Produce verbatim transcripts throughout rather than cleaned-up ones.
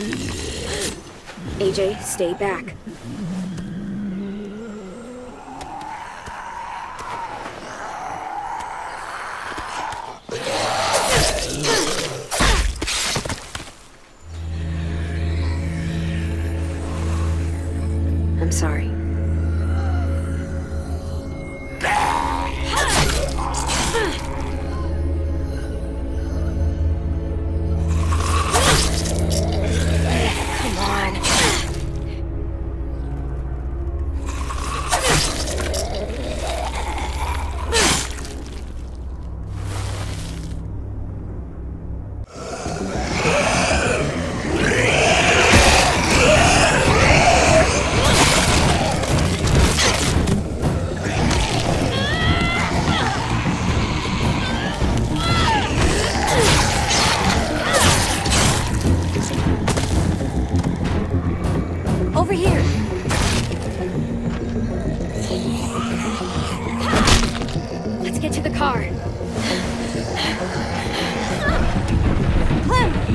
A J, stay back. I'm sorry. Come on. Over here. Let's get to the car. Clem!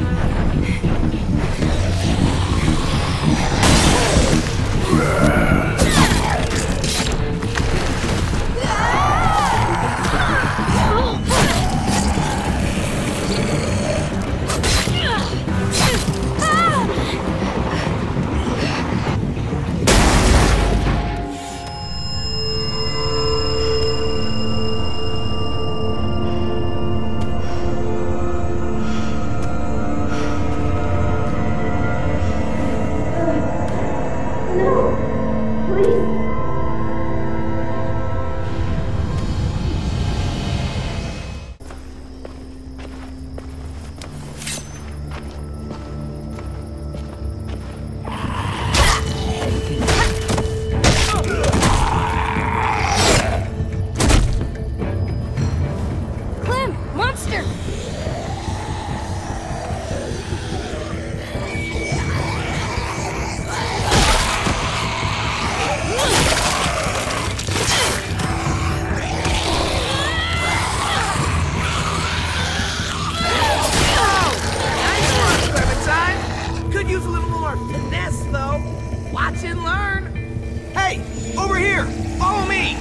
Finesse, though. Watch and learn. Hey, over here. Follow me.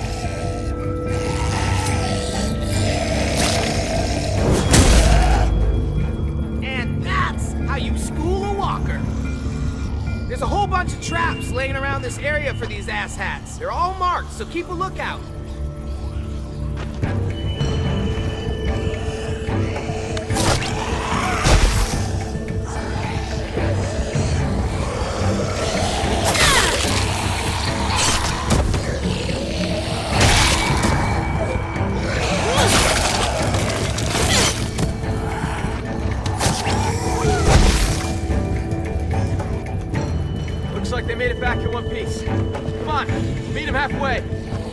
And that's how you school a walker. There's a whole bunch of traps laying around this area for these asshats. They're all marked, so keep a lookout. Looks like they made it back in one piece. Come on, meet them halfway.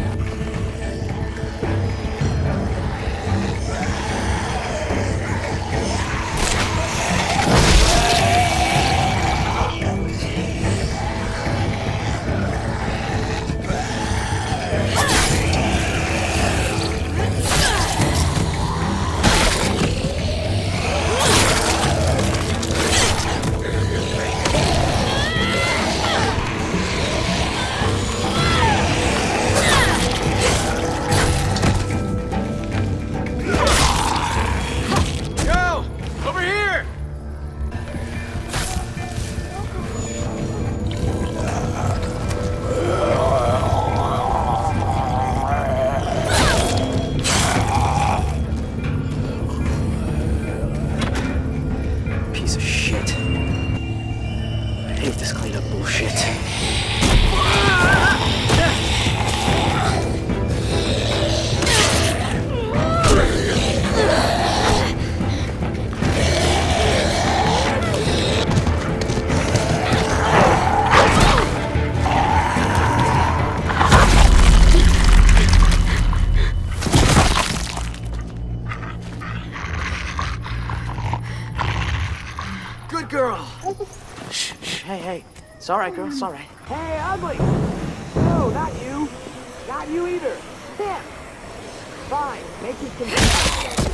Good girl. Shh, shh, hey, hey. It's all right, girl. It's all right. Hey, ugly! No, not you. Not you either. Him. Fine. Make you confused.